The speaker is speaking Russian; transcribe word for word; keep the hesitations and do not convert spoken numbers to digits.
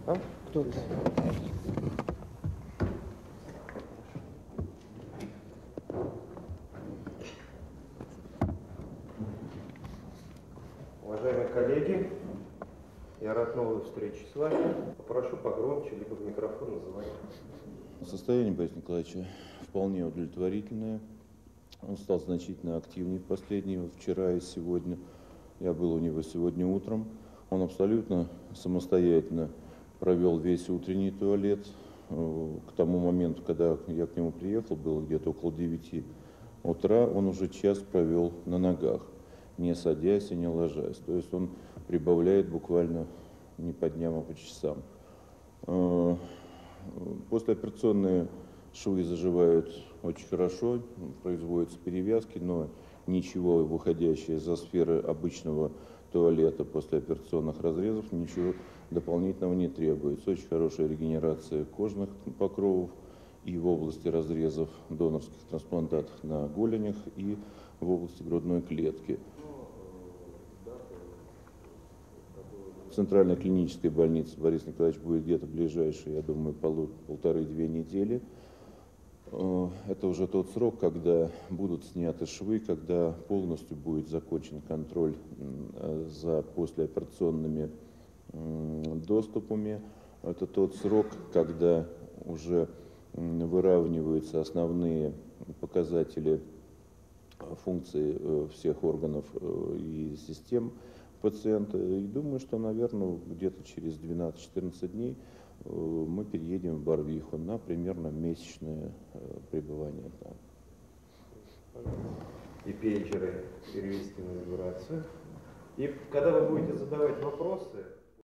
А? Кто это? Уважаемые коллеги, я рад новой встрече с вами. Попрошу погромче, либо в микрофон называть. Состояние Бориса Николаевича вполне удовлетворительное. Он стал значительно активнее в последние, вот вчера и сегодня. Я был у него сегодня утром. Он абсолютно самостоятельно провел весь утренний туалет. К тому моменту, когда я к нему приехал, было где-то около девяти утра, он уже час провел на ногах, не садясь и не ложась. То есть он прибавляет буквально не по дням, а по часам. Послеоперационные швы заживают очень хорошо, производятся перевязки, но ничего выходящее за сферы обычного туалета после операционных разрезов, ничего дополнительного не требуется. Очень хорошая регенерация кожных покровов и в области разрезов донорских трансплантатов на голенях и в области грудной клетки. В центральной клинической больнице Борис Николаевич будет где-то ближайшие, я думаю, полу, полторы-две недели. Это уже тот срок, когда будут сняты швы, когда полностью будет закончен контроль за послеоперационными доступами. Это тот срок, когда уже выравниваются основные показатели функций всех органов и систем пациента. И думаю, что, наверное, где-то через двенадцать-четырнадцать дней мы переедем в Барвиху на примерно месячное пребывание там. И пейджеры перевести на вибрацию. И когда вы будете задавать вопросы,